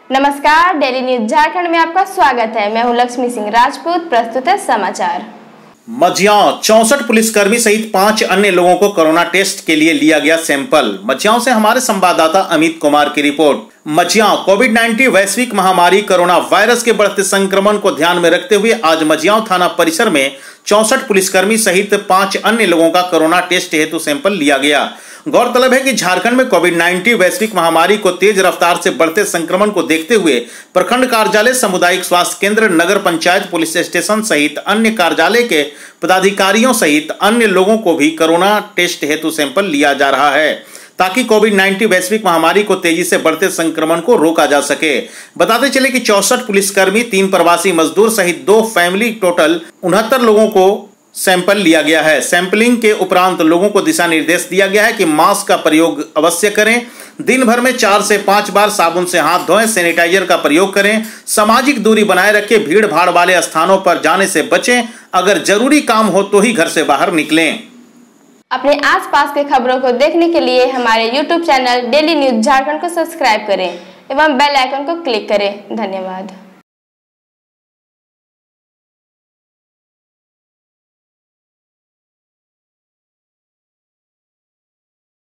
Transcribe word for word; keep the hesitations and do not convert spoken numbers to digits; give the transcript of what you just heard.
नमस्कार, daily news Jharkhand में आपका स्वागत है। मैं हूं लक्ष्मी सिंह राजपूत। प्रस्तुत है समाचार। मझियाओं चौसठ पुलिसकर्मी सहित पांच अन्य लोगों को कोरोना टेस्ट के लिए लिया गया सैंपल। मझियाओं से हमारे संवाददाता अमित कुमार की रिपोर्ट। मझियाओं कोविड नाइन्टीन वैश्विक महामारी कोरोना वायरस के बढ़ते संक्रमण को ध्यान में रखते हुए आज मझियाओं थाना परिसर में चौसठ पुलिसकर्मी सहित पांच अन्य लोगों का कोरोना टेस्ट हेतु सैंपल लिया गया। गौरतलब है कि झारखंड में कोविड नाइन्टीन वैश्विक महामारी को तेज रफ्तार से बढ़ते संक्रमण को देखते हुए प्रखंड कार्यालय, सामुदायिक स्वास्थ्य केंद्र, नगर पंचायत, पुलिस स्टेशन सहित अन्य कार्यालय के पदाधिकारियों सहित अन्य लोगों को भी कोरोना टेस्ट हेतु सैंपल लिया जा रहा है ताकि कोविड नाइन्टीन वैश्विक महामारी को तेजी से बढ़ते संक्रमण को रोका जा सके। बताते चले कि चौसठ पुलिसकर्मी, तीन प्रवासी मजदूर सहित दो फैमिली, टोटल उनहत्तर लोगों को सैंपल लिया गया है। सैंपलिंग के उपरांत लोगों को दिशा निर्देश दिया गया है कि मास्क का प्रयोग अवश्य करें, दिन भर में चार से पांच बार साबुन से हाथ धोएं, सैनिटाइजर का प्रयोग करें, सामाजिक दूरी बनाए रखें, भीड़ भाड़ वाले स्थानों पर जाने से बचें, अगर जरूरी काम हो तो ही घर से बाहर निकलें। अपने आसपास के खबरों को देखने के लिए हमारे YouTube channel daily news Jharkhand को सब्सक्राइब करें एवं बेल आइकन को क्लिक करें। धन्यवाद।